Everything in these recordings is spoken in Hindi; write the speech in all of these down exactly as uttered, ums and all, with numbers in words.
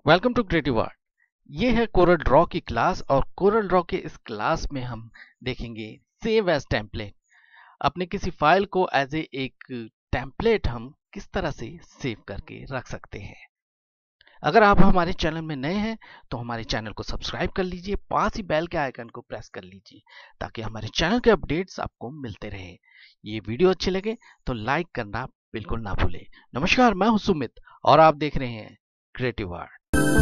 Welcome to creative art. ये है कोरल ड्रॉ की क्लास और कोरल ड्रॉ के इस क्लास में हम देखेंगे सेव एज टेम्पलेट। अपने किसी फाइल को एज ए एक टेम्पलेट हम किस तरह से सेव करके रख सकते हैं। अगर आप हमारे चैनल में नए हैं तो हमारे चैनल को सब्सक्राइब कर लीजिए, पास ही बेल के आइकन को प्रेस कर लीजिए ताकि हमारे चैनल के अपडेट्स आपको मिलते रहे। ये वीडियो अच्छे लगे तो लाइक करना बिल्कुल ना भूलें। नमस्कार, मैं हूं सुमित और आप देख रहे हैं creative art.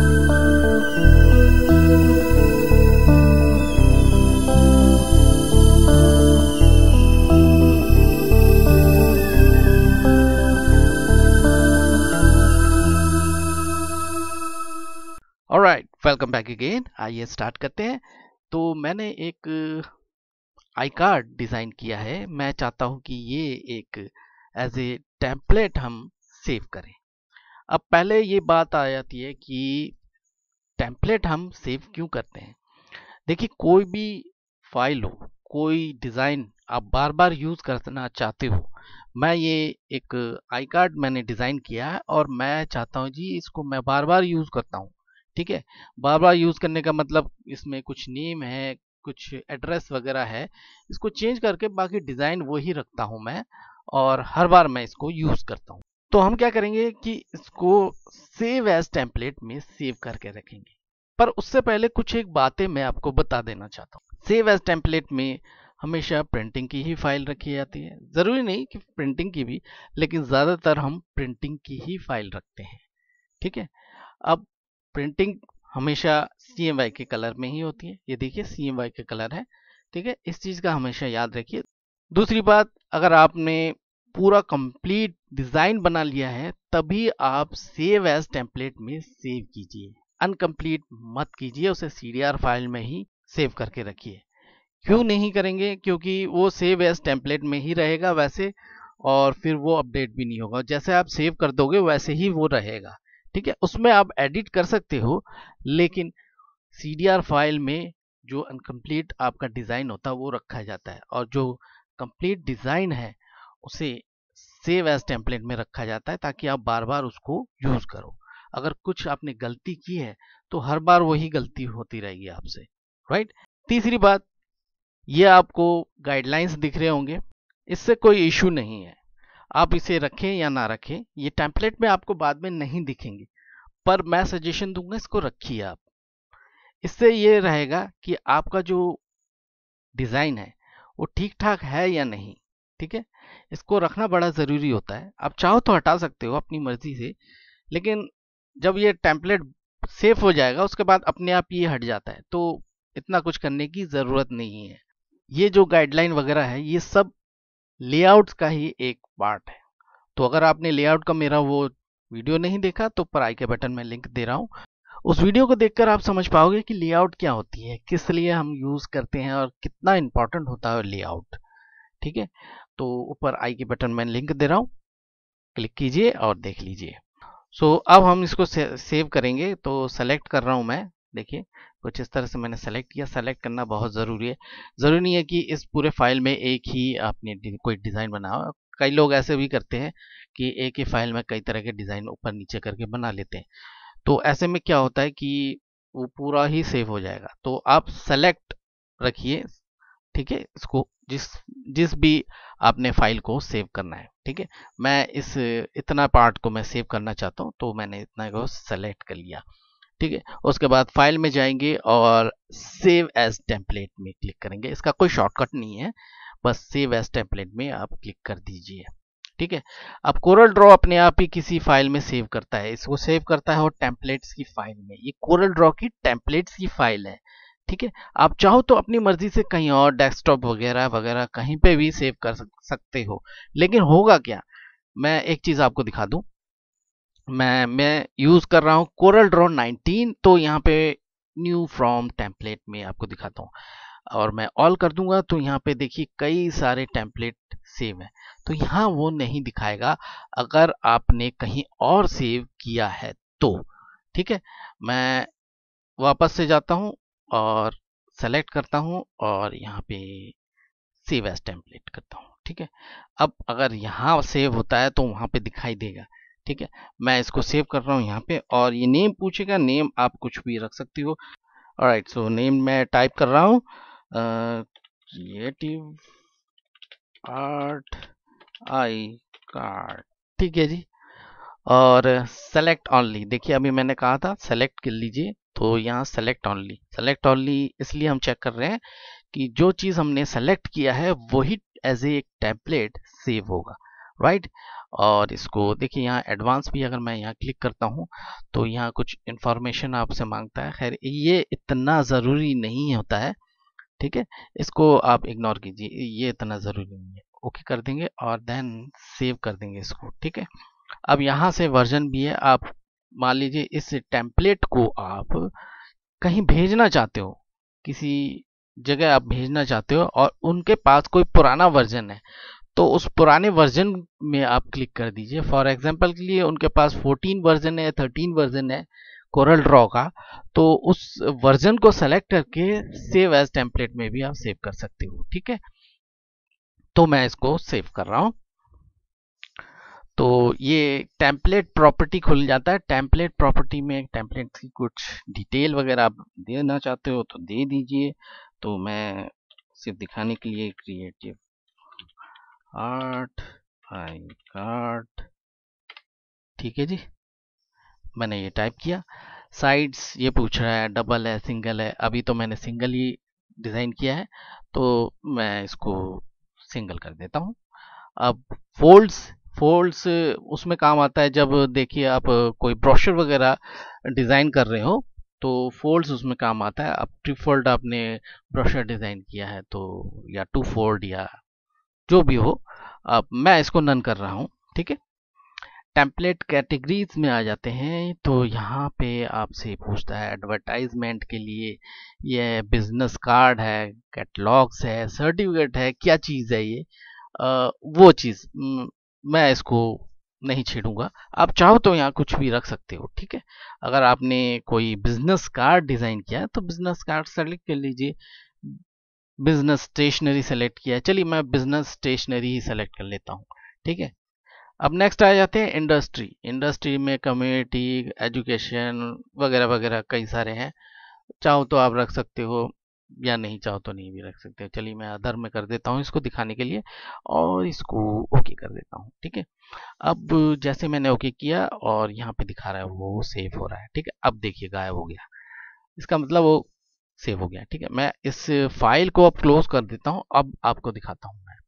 Alright, welcome back again. आइए स्टार्ट करते हैं। तो मैंने एक आई कार्ड डिजाइन किया है। मैं चाहता हूं कि ये एक एज ए टेम्पलेट हम सेव करें। अब पहले ये बात आ जाती है कि टेम्पलेट हम सेव क्यों करते हैं। देखिए, कोई भी फाइल हो, कोई डिजाइन आप बार बार यूज करना चाहते हो। मैं ये एक आई कार्ड मैंने डिजाइन किया है और मैं चाहता हूं जी इसको मैं बार बार यूज करता हूं। ठीक है, बार बार यूज करने का मतलब इसमें कुछ नेम है, कुछ एड्रेस वगैरह है, इसको चेंज करके बाकी डिजाइन वही रखता हूं मैं और हर बार मैं इसको यूज करता हूं। तो हम क्या करेंगे कि इसको सेव एज टेम्पलेट में सेव करके रखेंगे। पर उससे पहले कुछ एक बातें मैं आपको बता देना चाहता हूँ। सेव एज टेम्पलेट में हमेशा प्रिंटिंग की ही फाइल रखी जाती है। जरूरी नहीं कि प्रिंटिंग की भी, लेकिन ज्यादातर हम प्रिंटिंग की ही फाइल रखते हैं। ठीक है, अब प्रिंटिंग हमेशा सी एम वाई के कलर में ही होती है। ये देखिए सी एम वाई के कलर है। ठीक है, इस चीज का हमेशा याद रखिए। दूसरी बात, अगर आपने पूरा कंप्लीट डिजाइन बना लिया है तभी आप सेव एज टेम्पलेट में सेव कीजिए। अनकंप्लीट मत कीजिए, उसे सी डी आर फाइल में ही सेव करके रखिए। क्यों नहीं करेंगे? क्योंकि वो सेव एज टेम्पलेट में ही रहेगा वैसे, और फिर वो अपडेट भी नहीं होगा। जैसे आप सेव कर दोगे वैसे ही वो रहेगा। ठीक है, उसमें आप एडिट कर सकते हो, लेकिन सी डी आर फाइल में जो अनकंप्लीट आपका डिजाइन होता है वो रखा जाता है, और जो कंप्लीट डिजाइन है उसे सेव एज टेम्पलेट में रखा जाता है ताकि आप बार बार उसको यूज करो। अगर कुछ आपने गलती की है तो हर बार वही गलती होती रहेगी आपसे, राइट। तीसरी बात, ये आपको गाइडलाइंस दिख रहे होंगे, इससे कोई इशू नहीं है। आप इसे रखें या ना रखें, ये टेम्पलेट में आपको बाद में नहीं दिखेंगे, पर मैं सजेशन दूंगा इसको रखिए आप। इससे ये रहेगा कि आपका जो डिजाइन है वो ठीक ठाक है या नहीं। ठीक है, इसको रखना बड़ा जरूरी होता है। आप चाहो तो हटा सकते हो अपनी मर्जी से, लेकिन जब ये टेम्पलेट सेव हो जाएगा उसके बाद अपने आप ये हट जाता है, तो इतना कुछ करने की जरूरत नहीं है। ये जो गाइडलाइन वगैरह है ये सब लेआउट्स का ही एक पार्ट है। तो अगर आपने लेआउट का मेरा वो वीडियो नहीं देखा तो ऊपर आई के बटन में लिंक दे रहा हूँ, उस वीडियो को देखकर आप समझ पाओगे कि लेआउट क्या होती है, किस लिए हम यूज करते हैं और कितना इंपॉर्टेंट होता है लेआउट। ठीक है, तो ऊपर आई के बटन में लिंक दे रहा हूँ, क्लिक कीजिए और देख लीजिए। सो so, अब हम इसको से, सेव करेंगे। तो सेलेक्ट कर रहा हूं मैं। देखिए कुछ इस तरह से मैंने सेलेक्ट किया। सेलेक्ट करना बहुत ज़रूरी है। ज़रूरी नहीं है कि इस पूरे फाइल में एक ही आपने कोई डिज़ाइन बनाओ। कई लोग ऐसे भी करते हैं कि एक ही फाइल में कई तरह के डिज़ाइन ऊपर नीचे करके बना लेते हैं। तो ऐसे में क्या होता है कि वो पूरा ही सेव हो जाएगा। तो आप सेलेक्ट रखिए, ठीक है, इसको जिस जिस भी आपने फाइल को सेव करना है। ठीक है, मैं इस इतना पार्ट को मैं सेव करना चाहता हूँ तो मैंने इतना को सेलेक्ट कर लिया। ठीक है, उसके बाद फाइल में जाएंगे और सेव एज टेम्पलेट में क्लिक करेंगे। इसका कोई शॉर्टकट नहीं है, बस सेव एज टेम्पलेट में आप क्लिक कर दीजिए। ठीक है, अब कोरल ड्रॉ अपने आप ही किसी फाइल में सेव करता है, इसको सेव करता है और टेम्पलेट्स की फाइल में। ये कोरल ड्रॉ की टेम्पलेट्स की फाइल है। ठीक है, आप चाहो तो अपनी मर्जी से कहीं और डेस्कटॉप वगैरह वगैरह कहीं पे भी सेव कर सकते हो, लेकिन होगा क्या, मैं एक चीज आपको दिखा दूं। मैं मैं यूज कर रहा हूं कोरल ड्रॉ नाइनटीन, तो यहाँ पे न्यू फ्रॉम टेम्पलेट में आपको दिखाता हूँ और मैं ऑल कर दूंगा तो यहाँ पे देखिए कई सारे टेम्पलेट सेव है। तो यहाँ वो नहीं दिखाएगा अगर आपने कहीं और सेव किया है तो। ठीक है, मैं वापस से जाता हूँ और सेलेक्ट करता हूँ और यहाँ पे सेव एज टेम्पलेट करता हूँ। ठीक है, अब अगर यहाँ सेव होता है तो वहां पे दिखाई देगा। ठीक है, मैं इसको सेव कर रहा हूँ यहाँ पे, और ये नेम पूछेगा, नेम आप कुछ भी रख सकती हो। ऑलराइट, सो नेम मैं टाइप कर रहा हूँ क्रिएटिव आर्ट आई कार्ड, ठीक है जी। और सेलेक्ट ऑनली, देखिए अभी मैंने कहा था सेलेक्ट कर लीजिए, तो यहाँ सेलेक्ट ऑनली, सेलेक्ट ऑनली इसलिए हम चेक कर रहे हैं कि जो चीज हमने सेलेक्ट किया है वही एज ए टेम्पलेट सेव होगा, राइट। और इसको देखिए यहाँ एडवांस भी अगर मैं यहाँ क्लिक करता हूँ तो यहाँ कुछ इंफॉर्मेशन आपसे मांगता है, खैर ये इतना ज़रूरी नहीं होता है, ठीक है, इसको आप इग्नोर कीजिए, ये इतना ज़रूरी नहीं है। ओके कर देंगे और देन सेव कर देंगे इसको, ठीक है। अब यहाँ से वर्जन भी है, आप मान लीजिए इस टेम्पलेट को आप कहीं भेजना चाहते हो, किसी जगह आप भेजना चाहते हो और उनके पास कोई पुराना वर्जन है, तो उस पुराने वर्जन में आप क्लिक कर दीजिए। फॉर एग्जांपल के लिए उनके पास फोर्टीन वर्जन है, थर्टीन वर्जन है कोरल ड्रॉ का, तो उस वर्जन को सेलेक्ट करके सेव एज टेम्पलेट में भी आप सेव कर सकते हो, ठीक है। तो मैं इसको सेव कर रहा हूं, तो ये टेम्पलेट प्रॉपर्टी खुल जाता है। टेम्पलेट प्रॉपर्टी में टेम्पलेट की कुछ डिटेल वगैरह आप देना चाहते हो तो दे दीजिए, तो मैं सिर्फ दिखाने के लिए क्रिएटिव आर्ट आई कार्ड, ठीक है जी, मैंने ये टाइप किया। साइड्स ये पूछ रहा है डबल है सिंगल है, अभी तो मैंने सिंगल ही डिज़ाइन किया है तो मैं इसको सिंगल कर देता हूँ। अब फोल्ड्स, फोल्ड्स उसमें काम आता है जब देखिए आप कोई ब्रोशर वगैरह डिज़ाइन कर रहे हो तो फोल्ड्स उसमें काम आता है। अब ट्री फोल्ड आपने ब्रोशर डिज़ाइन किया है तो, या टू फोल्ड या जो भी हो, अब मैं इसको नन कर रहा हूँ, ठीक है। टेम्पलेट कैटेगरीज में आ जाते हैं, तो यहाँ पे आपसे पूछता है एडवर्टाइजमेंट के लिए ये बिजनेस कार्ड है, कैटलॉग्स है, सर्टिफिकेट है, क्या चीज़ है ये, आ, वो चीज़ मैं इसको नहीं छेड़ूंगा। आप चाहो तो यहाँ कुछ भी रख सकते हो, ठीक है। अगर आपने कोई बिजनेस कार्ड डिज़ाइन किया है तो बिजनेस कार्ड सेलेक्ट कर लीजिए, बिजनेस स्टेशनरी सेलेक्ट किया है, चलिए मैं बिजनेस स्टेशनरी ही सेलेक्ट कर लेता हूँ, ठीक है। अब नेक्स्ट आ जाते हैं इंडस्ट्री। इंडस्ट्री में कम्युनिटी, एजुकेशन वगैरह वगैरह कई सारे हैं, चाहो तो आप रख सकते हो या नहीं चाहो तो नहीं भी रख सकते हो। चलिए मैं अदर में कर देता हूँ इसको दिखाने के लिए और इसको ओके कर देता हूँ, ठीक है। अब जैसे मैंने ओके किया और यहाँ पे दिखा रहा है वो सेव हो रहा है, ठीक है। अब देखिए गायब हो गया, इसका मतलब वो सेव हो गया, ठीक है। मैं इस फाइल को अब क्लोज कर देता हूँ। अब आपको दिखाता हूँ मैं,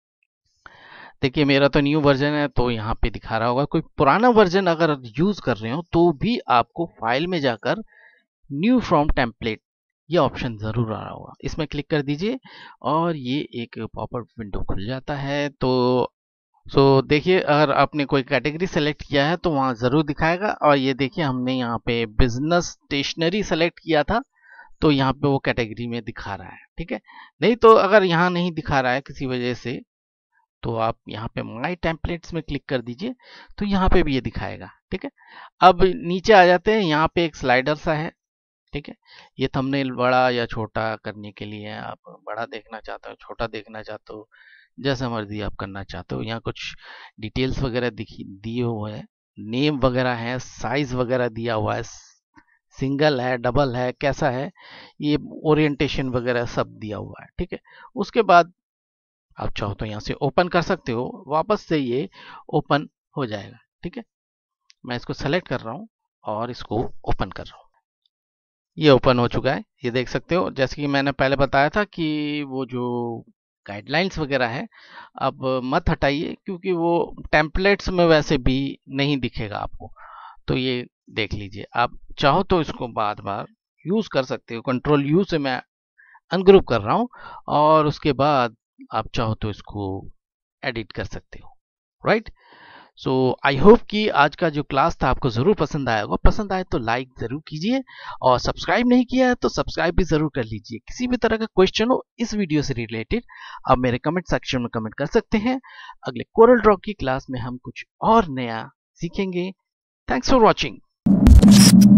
देखिए मेरा तो न्यू वर्जन है तो यहाँ पे दिखा रहा होगा। कोई पुराना वर्जन अगर यूज कर रहे हो तो भी आपको फाइल में जाकर न्यू फ्रॉम टेम्पलेट ये ऑप्शन जरूर आ रहा होगा, इसमें क्लिक कर दीजिए और ये एक पॉपअप विंडो खुल जाता है। तो सो देखिए अगर आपने कोई कैटेगरी सेलेक्ट किया है तो वहाँ जरूर दिखाएगा, और ये देखिए हमने यहाँ पे बिजनेस स्टेशनरी सेलेक्ट किया था तो यहाँ पे वो कैटेगरी में दिखा रहा है, ठीक है। नहीं तो अगर यहाँ नहीं दिखा रहा है किसी वजह से तो आप यहाँ पे माई टेम्पलेट्स में क्लिक कर दीजिए, तो यहाँ पे भी ये दिखाएगा, ठीक है। अब नीचे आ जाते हैं, यहाँ पे एक स्लाइडर सा है, ठीक है। ये थंबनेल बड़ा या छोटा करने के लिए, आप बड़ा देखना चाहते हो, छोटा देखना चाहते हो, जैसा मर्जी आप करना चाहते हो। यहाँ कुछ डिटेल्स वगैरह दिए हुए हैं, नेम वगैरह है, साइज वगैरह दिया हुआ है, सिंगल है, डबल है, कैसा है, ये ओरिएंटेशन वगैरह सब दिया हुआ है, ठीक है। उसके बाद आप चाहो तो यहाँ से ओपन कर सकते हो, वापस से ये ओपन हो जाएगा, ठीक है। मैं इसको सेलेक्ट कर रहा हूँ और इसको ओपन कर रहा हूँ, ये ओपन हो चुका है, ये देख सकते हो। जैसे कि मैंने पहले बताया था कि वो जो गाइडलाइंस वगैरह है अब मत हटाइए, क्योंकि वो टेम्पलेट्स में वैसे भी नहीं दिखेगा आपको, तो ये देख लीजिए। आप चाहो तो इसको बार बार यूज कर सकते हो, कंट्रोल यू से मैं अनग्रुप कर रहा हूँ, और उसके बाद आप चाहो तो इसको एडिट कर सकते हो, राइट। सो आई होप कि आज का जो क्लास था आपको जरूर पसंद आया होगा। पसंद आए तो लाइक जरूर कीजिए, और सब्सक्राइब नहीं किया है तो सब्सक्राइब भी जरूर कर लीजिए। किसी भी तरह का क्वेश्चन हो इस वीडियो से रिलेटेड आप मेरे कमेंट सेक्शन में कमेंट कर सकते हैं। अगले कोरल ड्रॉ की क्लास में हम कुछ और नया सीखेंगे। Thanks for watching.